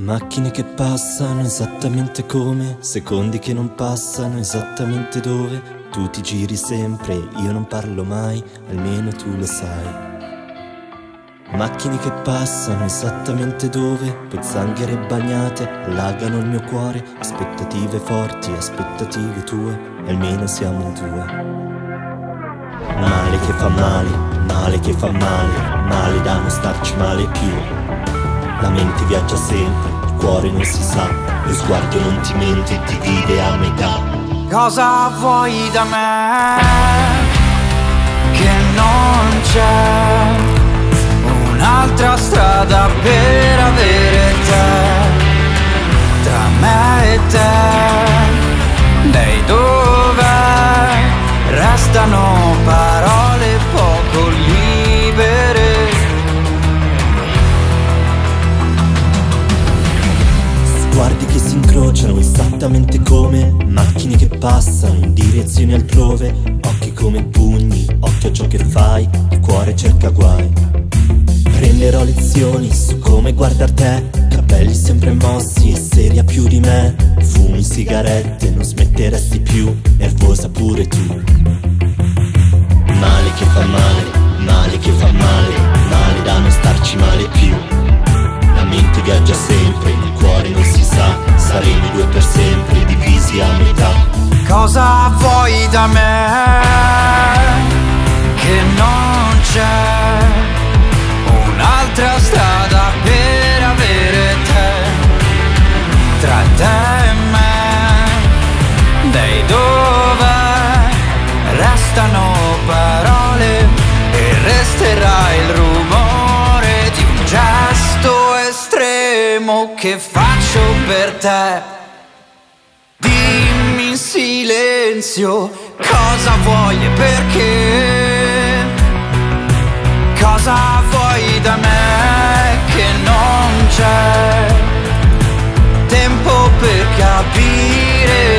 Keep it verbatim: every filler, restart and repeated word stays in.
Macchine che passano esattamente come, secondi che non passano esattamente dove. Tu ti giri sempre, io non parlo mai, almeno tu lo sai. Macchine che passano esattamente dove, pozzanghere bagnate allagano il mio cuore. Aspettative forti, aspettative tue, almeno siamo in due. Male che fa male, male che fa male, male da non starci male più. La mente viaggia sempre, il cuore non si sa, lo sguardo non ti mente, divide a metà. Cosa vuoi da me? Che non c'è un'altra strada per avere te, tra me e te. Lei dov'è? Restano parole poco libere. Sguardi che si incrociano esattamente come macchine che passano in direzioni altrove. Occhi come pugni, occhio a ciò che fai, il cuore cerca guai. Prenderò lezioni su come guardar te, capelli sempre mossi e seria più di me. Fumi sigarette, non smetteresti più, nervosa pure tu. Male che fa male, male che fa male, male da non starci male più. La mente viaggia sempre, il cuore non si sa, saremo due per sempre, divisi a metà. Cosa vuoi da me? Che non c'è un'altra strada per avere te, tra te e me. Lei dov'è? Restano parole e resterà il rumore di un gesto estremo che faccio per te. Dimmi in silenzio cosa vuoi e perché. Cosa vuoi da me che non c'è tempo per capire.